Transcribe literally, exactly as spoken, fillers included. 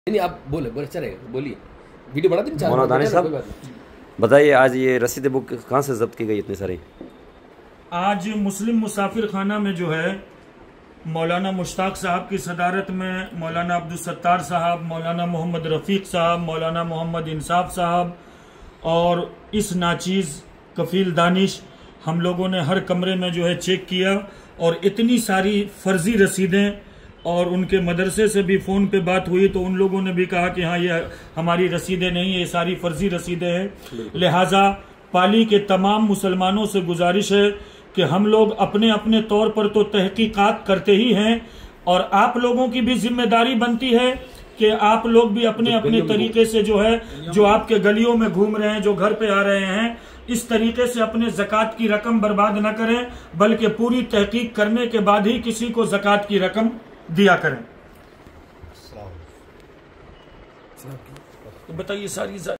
नहीं आप बोले बोले चलेगा बोलिए। वीडियो बना दें मौलाना दानिश साहब बताइए, आज ये रसीद बुक कहाँ से जब्त की गई इतनी सारी? आज मुस्लिम मुसाफिर खाना में जो है मौलाना मुश्ताक साहब की सदारत में मौलाना अब्दुल सत्तार साहब, मौलाना मोहम्मद रफ़ीक साहब, मौलाना मोहम्मद इंसाफ साहब और इस नाचीज़ कफील दानिश, हम लोगों ने हर कमरे में जो है चेक किया और इतनी सारी फर्जी रसीदें, और उनके मदरसे से भी फ़ोन पे बात हुई तो उन लोगों ने भी कहा कि हाँ ये हमारी रसीदें नहीं, ये सारी फर्जी रसीदें हैं। लिहाजा पाली के तमाम मुसलमानों से गुजारिश है कि हम लोग अपने अपने तौर पर तो तहकीकात करते ही हैं और आप लोगों की भी जिम्मेदारी बनती है कि आप लोग भी अपने अपने तरीके से जो है, जो आपके गलियों में घूम रहे हैं, जो घर पे आ रहे हैं, इस तरीके से अपने ज़कात की रकम बर्बाद न करें, बल्कि पूरी तहकीक करने के बाद ही किसी को ज़कात की रकम दिया करें। तो बताइए सारी